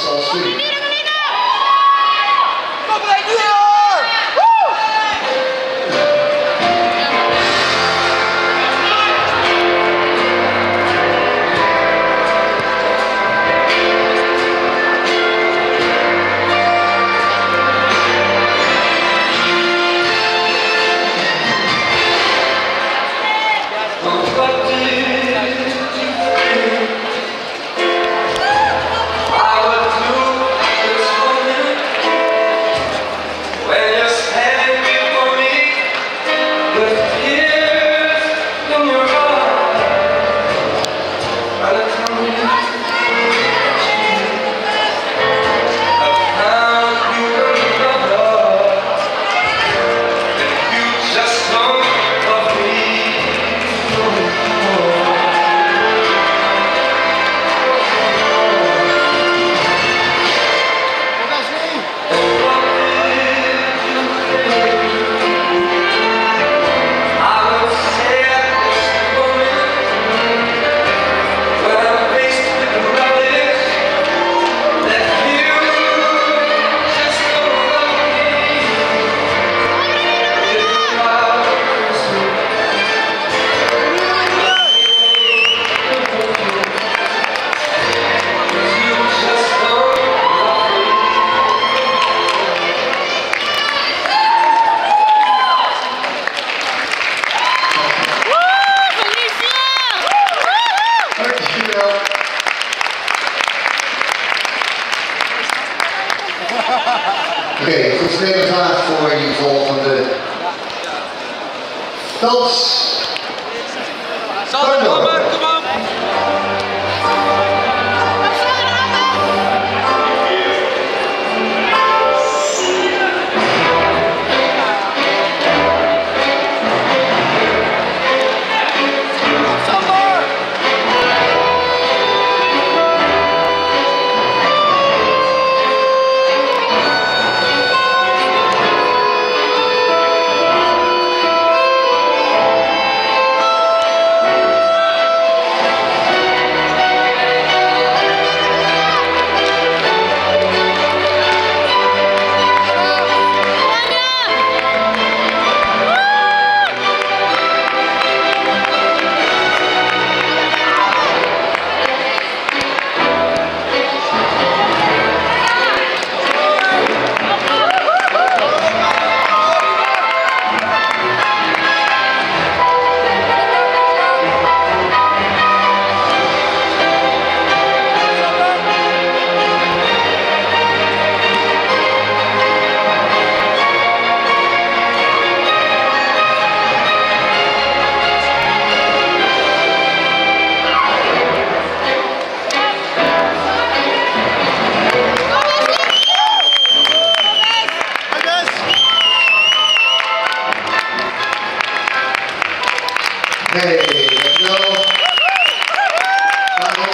Soul Studio. Oké, goed spelen graag voor die volgende dans. Sander, kom op! Nee, dankjewel. Waarom?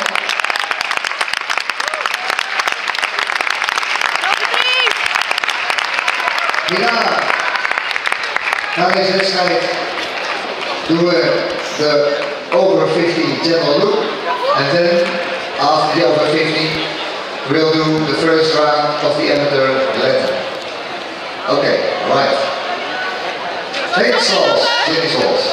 Ja, na deze wedstrijd doen we de over 50 general look. And then, after the over 50, we'll do the first round of the amateur level. Okay, right. Take sauce, chili sauce.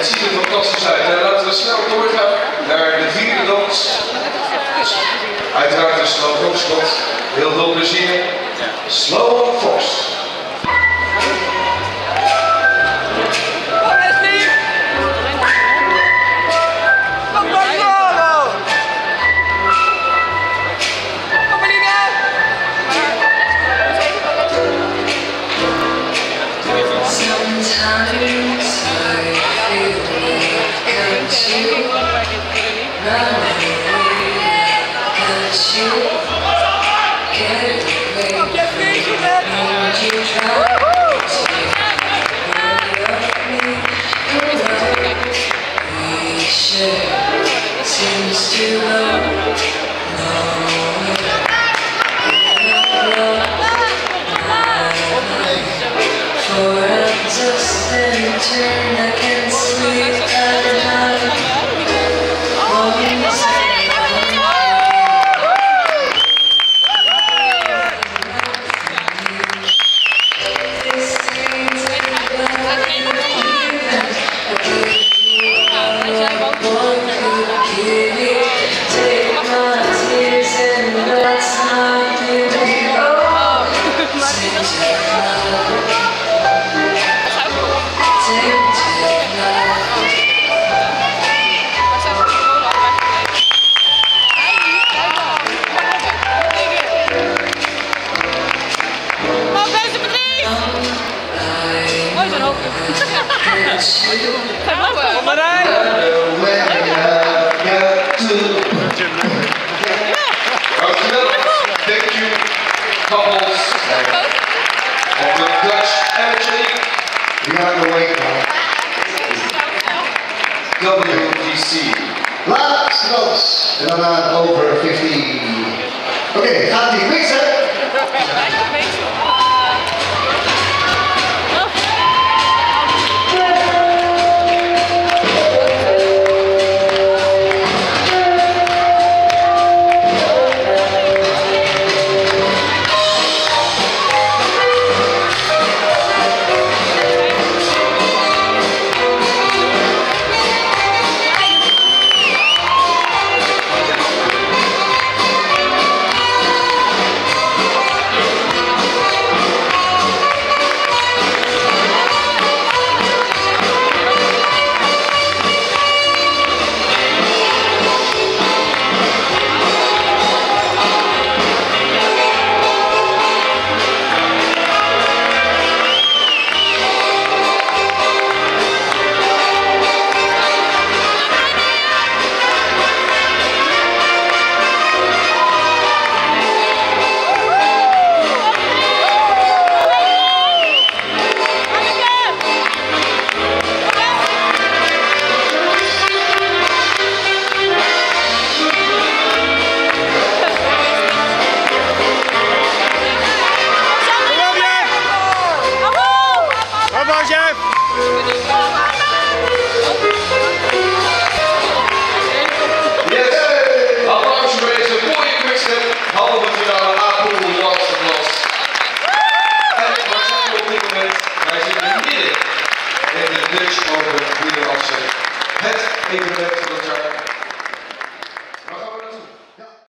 Het ziet er fantastisch uit. Laten we snel doorgaan naar de vierde dans. Uiteraard een slow foxtrot. Heel veel plezier. Slow fox. Seems too low, for a distant turn I can sleep at night. Thank you, couples of the Dutch Amateur League. We are on the way now. WGC. Last dance. En daarna over 50. Oké, gaat die mixen? Halve finale A-pool Masterclass. En waar zijn we op dit moment? Wij zitten midden in de Dutch Open Wielerafzet. Het evenement van het jaar.